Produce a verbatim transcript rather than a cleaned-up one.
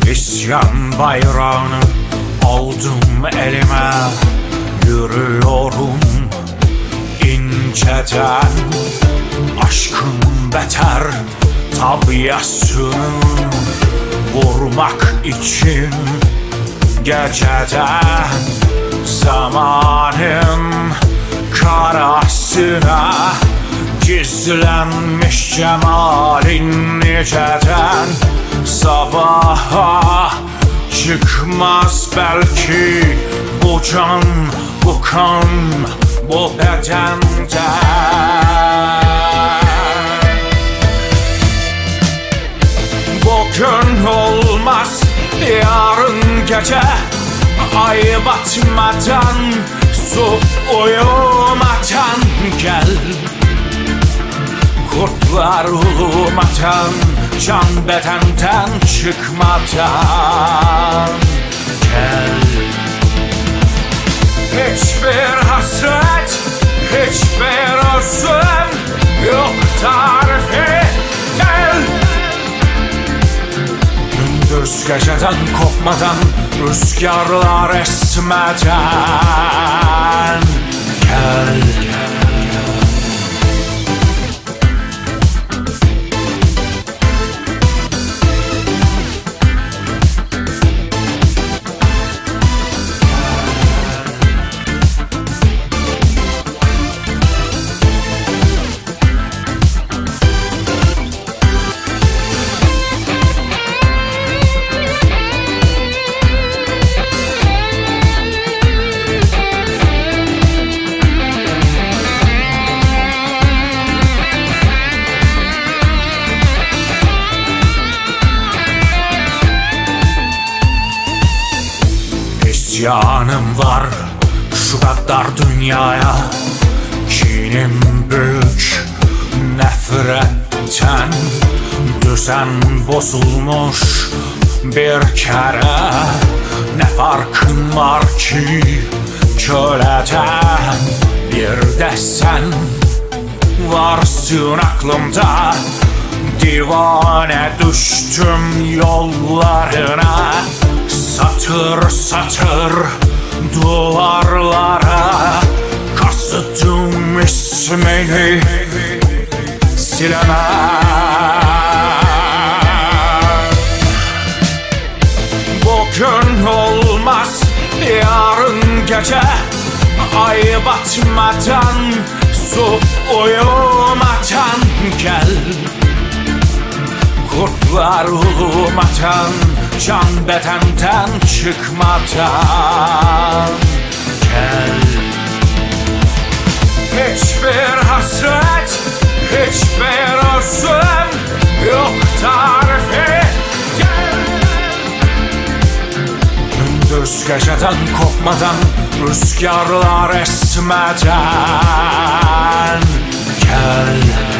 İsyan bayrağını aldım elime, yürüyorum inceden. Aşkın beter tabiasını vurmak için geceden, zamanın karasına gizlenmiş cemalin niceden. Sabaha çıkmaz belki bu can, bu kan, bu bedenden. Bugün olmaz, yarın gece, ay batmadan, su uyumadan gel. Kurtlar uyumadan, can bedenden çıkmadan gel. Hiçbir hasret, hiçbir özlem yok tarifi, gel. Gündüz geceden kopmadan, rüzgarlar esmeden gel. İsyanım var şu kadar dünyaya, kinim büyük nefretten. Düzen bozulmuş bir kere, ne farkın var ki köleden? Bir de sen varsın aklımda, divane düştüm yollarına. Satır satır duvarlara kasıttım ismini silemem. Bugün olmaz, yarın gece, ay batmadan, su uyumadan gel. Kurtlar uyumadan, can bedenden çıkmadan gel. Hiçbir hasret, hiçbir özlem yok tarifi, gel. Gündüz geceden kopmadan, rüzgarlar esmeden gel.